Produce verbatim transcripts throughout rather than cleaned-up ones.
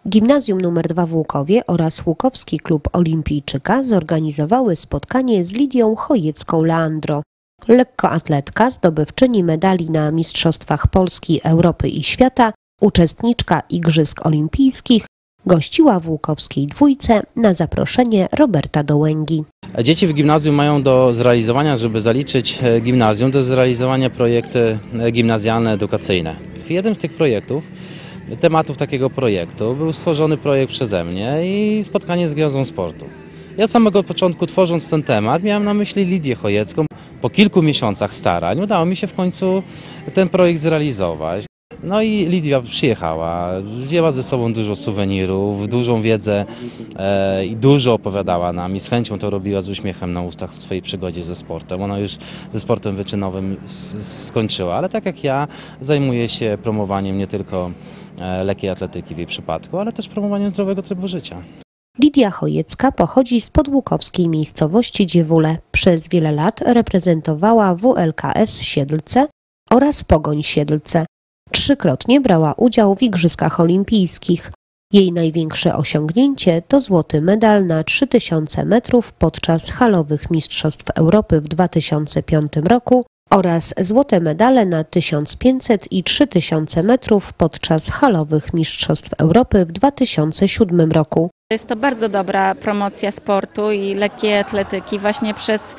Gimnazjum numer dwa w Łukowie oraz Łukowski Klub Olimpijczyka zorganizowały spotkanie z Lidią Chojecką-Leandro. Lekkoatletka, zdobywczyni medali na Mistrzostwach Polski, Europy i Świata, uczestniczka Igrzysk Olimpijskich, gościła w łukowskiej dwójce na zaproszenie Roberta Dołęgi. Dzieci w gimnazjum mają do zrealizowania, żeby zaliczyć gimnazjum, do zrealizowania projekty gimnazjalne, edukacyjne. W jednym z tych projektów, tematów takiego projektu był stworzony projekt przeze mnie i spotkanie z Gwiazdą Sportu. Ja od samego początku, tworząc ten temat, miałem na myśli Lidię Chojecką. Po kilku miesiącach starań udało mi się w końcu ten projekt zrealizować. No i Lidia przyjechała, wzięła ze sobą dużo suwenirów, dużą wiedzę e, i dużo opowiadała nam i z chęcią to robiła, z uśmiechem na ustach w swojej przygodzie ze sportem. Ona już ze sportem wyczynowym skończyła, ale tak jak ja zajmuje się promowaniem nie tylko e, lekkiej atletyki w jej przypadku, ale też promowaniem zdrowego trybu życia. Lidia Chojecka pochodzi z podłukowskiej miejscowości Dziewule. Przez wiele lat reprezentowała W L K S Siedlce oraz Pogoń Siedlce. Trzykrotnie brała udział w Igrzyskach Olimpijskich. Jej największe osiągnięcie to złoty medal na trzy tysiące metrów podczas halowych Mistrzostw Europy w dwa tysiące piątym roku oraz złote medale na tysiąc pięćset i trzy tysiące metrów podczas halowych Mistrzostw Europy w dwa tysiące siódmym roku. Jest to bardzo dobra promocja sportu i lekkiej atletyki właśnie przez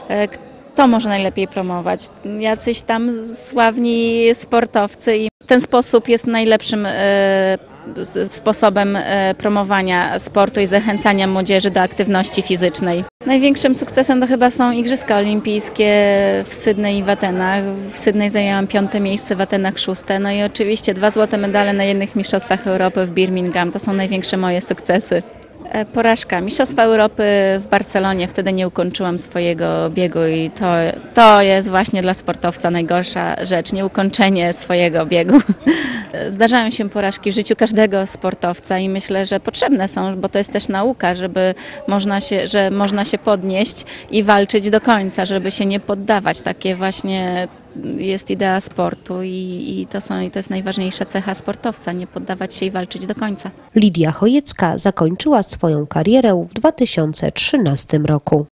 to może najlepiej promować. Jacyś tam sławni sportowcy i w ten sposób jest najlepszym e, sposobem e, promowania sportu i zachęcania młodzieży do aktywności fizycznej. Największym sukcesem to chyba są Igrzyska Olimpijskie w Sydney i w Atenach. W Sydney zajęłam piąte miejsce, w Atenach szóste. No i oczywiście dwa złote medale na jednych Mistrzostwach Europy w Birmingham. To są największe moje sukcesy. Porażka. Mistrzostwa Europy w Barcelonie, wtedy nie ukończyłam swojego biegu i to, to jest właśnie dla sportowca najgorsza rzecz, nieukończenie swojego biegu. Zdarzają się porażki w życiu każdego sportowca i myślę, że potrzebne są, bo to jest też nauka, żeby można się, że można się podnieść i walczyć do końca, żeby się nie poddawać. Takie właśnie jest idea sportu i, i, to są, i to jest najważniejsza cecha sportowca, nie poddawać się i walczyć do końca. Lidia Chojecka zakończyła swoją karierę w dwa tysiące trzynastym roku.